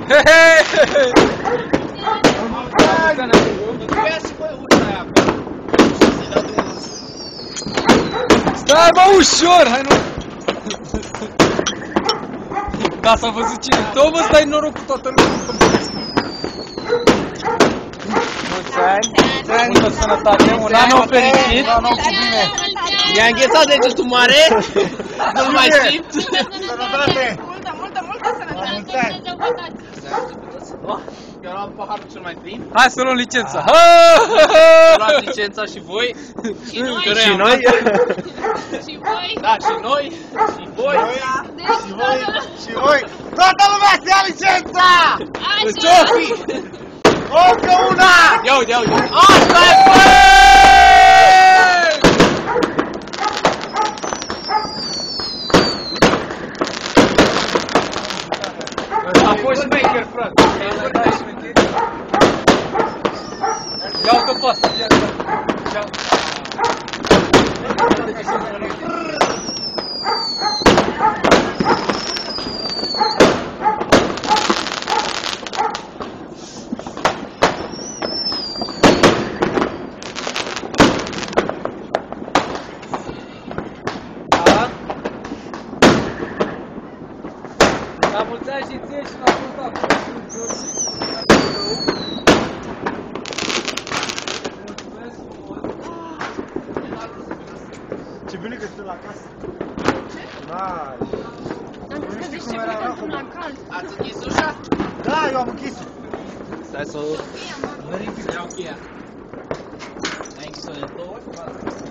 Stai, bă, ușor, hai nu... Da, s-a văzut cine. Tu, bă, stai noroc cu toată lumea. Mulți ani, multă sănătate, un an fericit. Mi-a înghețat degetul mare, nu-l mai simt. Sănătate! Multă sănătate! Eu luam paharul cel mai plin. Hai să luăm licența. Luați licența și voi. Și noi! Și noi? Și voi! Da, și noi, și voi. Și voi! Și voi! Toată lumea să ia licența! Așa! Încă una! Ia uite, ia uite. Asta e, bă! A fost șmecher, frate. Ia-o-te pe asta, la mulți ani și ție și la contact. Ce bine că sunt la casă. Da. Am zis că de ce bine că la cald. Ați închis ușa? Da, eu am închis-o. Stai să o... Să iau cheia. Ai închis-o de 2 ori?